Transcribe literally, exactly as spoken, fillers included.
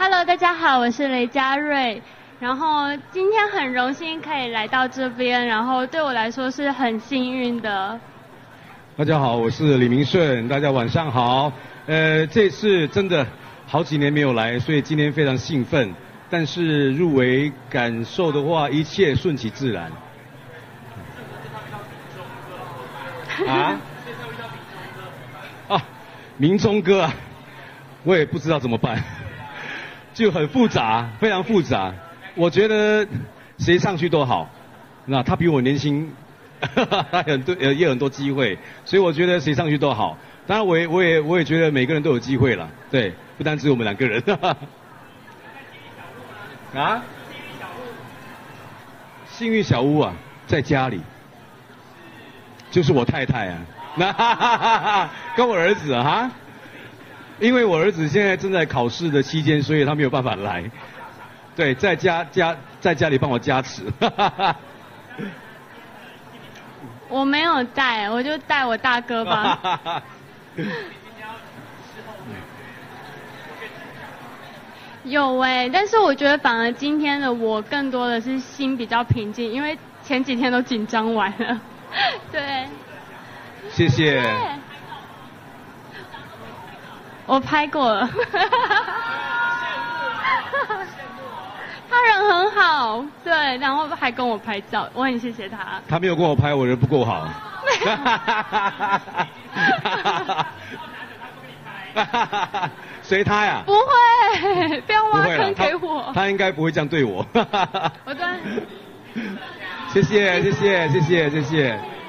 Hello， 大家好，我是雷佳瑞。然后今天很荣幸可以来到这边，然后对我来说是很幸运的。 大家好，我是李明顺，大家晚上好。呃，这次真的好几年没有来，所以今天非常兴奋。但是入围感受的话，一切顺其自然。啊？啊，民众歌啊，我也不知道怎么办，就很复杂，非常复杂。我觉得谁上去都好，那他比我年轻，他很多也有很多机会，所以我觉得谁上去都好。当然我也我也我也觉得每个人都有机会了，对，不单只有我们两个人。啊？幸运小屋啊，在家里，就是我太太啊，那跟我儿子啊哈，因为我儿子现在正在考试的期间，所以他没有办法来。对，在家家在家里帮我加持。 我没有带，我就带我大哥吧。有哎、欸，但是我觉得反而今天的我更多的是心比较平静，因为前几天都紧张完了。对。 谢谢。 我拍过了。他人很好，对，然后还跟我拍照，我很谢谢他。 他没有跟我拍，我人不够好。随他呀？ 不会，不要挖坑给我。 他, 他应该不会这样对我。 我对。 谢谢，谢谢，谢谢，谢谢。